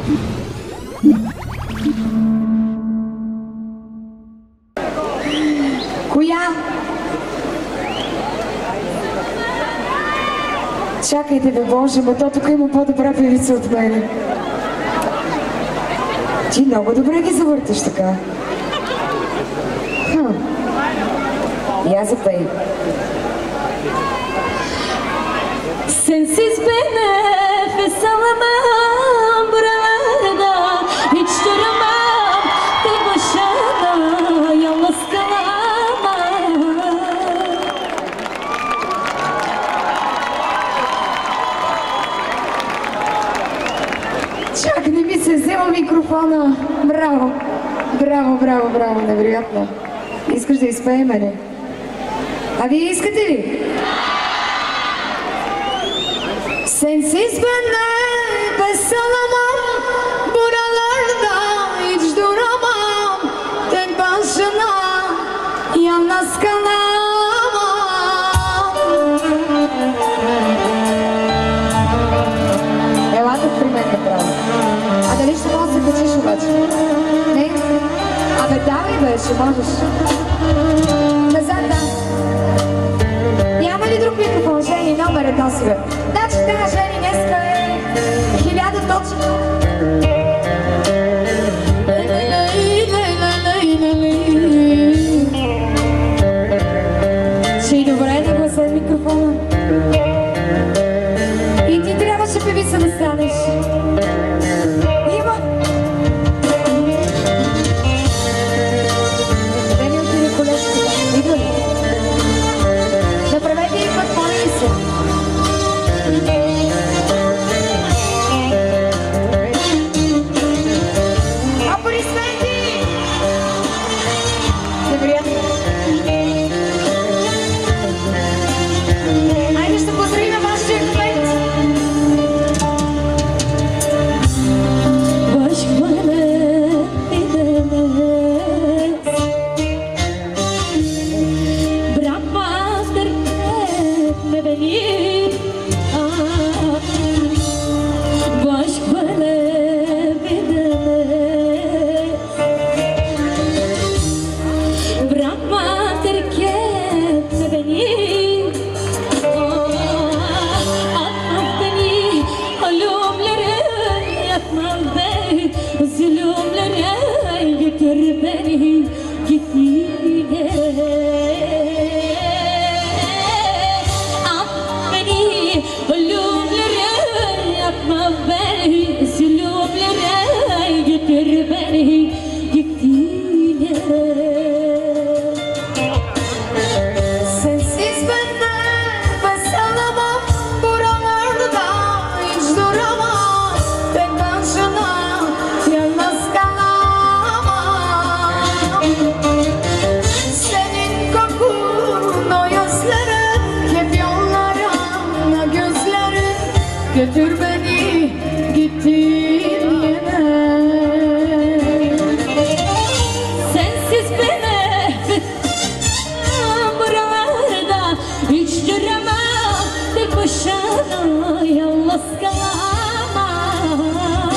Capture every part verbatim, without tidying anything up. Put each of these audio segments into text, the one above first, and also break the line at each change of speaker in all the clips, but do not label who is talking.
Коя? Чакайте бе, Боже, ма то тук има по-добра певица от мене. Ти много добре ги завърташ така. Хм. Я запей.
Sensiz bir nefes alamam buralarda, hiç duramam tek başına, yalnız kalamam.
Чак, не ми се взема микрофона. Браво, браво, браво, браво, невероятно. Искаш да изпеем ли? А вие искате ли? Sensiz ben nefes alamam buralarda, hiç duramam tek başına, yalnız kalamam. Елате при мен направо. А дали ще можеш да се качиш обаче? Не? Абе давай бе, ще можеш. Назад, да. Няма ли друг микрофон? Жени, номер едно си бе. Значи тази Жени днеска е хиляда точно. Ще и добре да гласа микрофона. И ти трябваше певица да станеш. Има. Къде ми отиде колежката? Идва ли? Направете и път, моля ли се. Аплодисменти! Невероятно. Айде ще поздравим вашия кмет.
Baş bana edemez, bırakmaz terk etme beni. Baş bana edemez, bırakma terk etme beni. Atma beni ölümlere, yakma beni zulümlere, götür beni gittiğine. At beni ölümlere, yakma beni zulümlere, götür beni gittiğine.
Sensiz ben nefes alamam buralarda, hiç duramam tek başına, yalnız kalamam. Senin kokun, o gözlerin, hep yollarına gözlerin, götür beni gittiğin yere.
Sensiz bir nefes buralarda, hiç duramam tek başına, yalnız kalamam.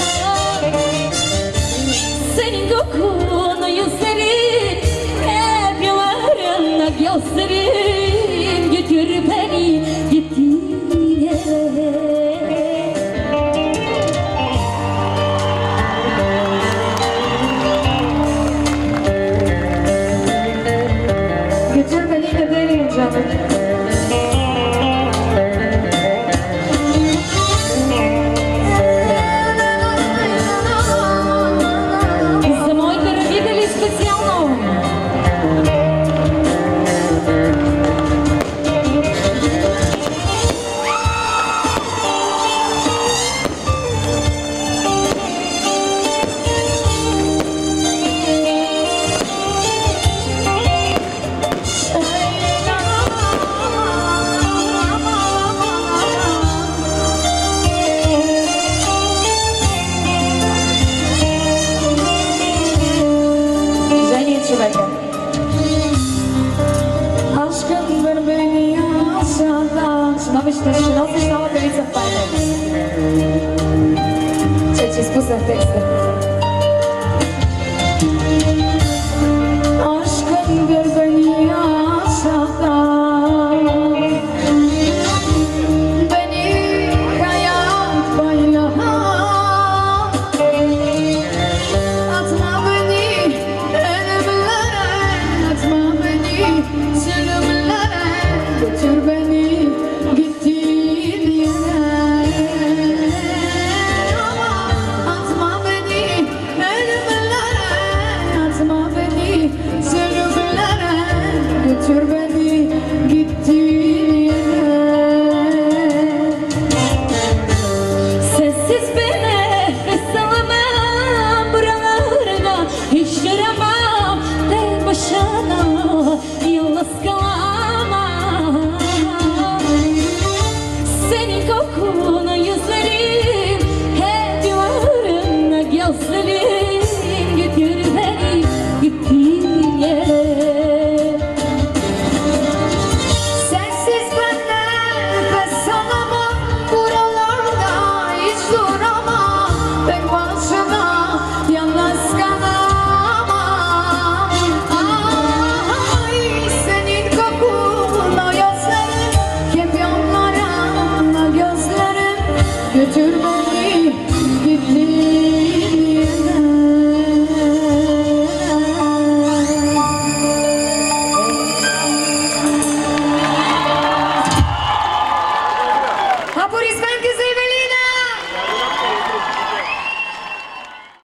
Senin kokunu yüzlerin, hep yollarına gözlerin, götür beni gittiğin yere.
Neyse teksti.
Aşkın bir beni yaşatan, beni hayat baylahan, atma beni ölümlere, atma beni zulümlere, götür beni gittiğin yere. Ama atma beni ölümlere, atma beni zulümlere, götür beni gittiğin yere. Sessiz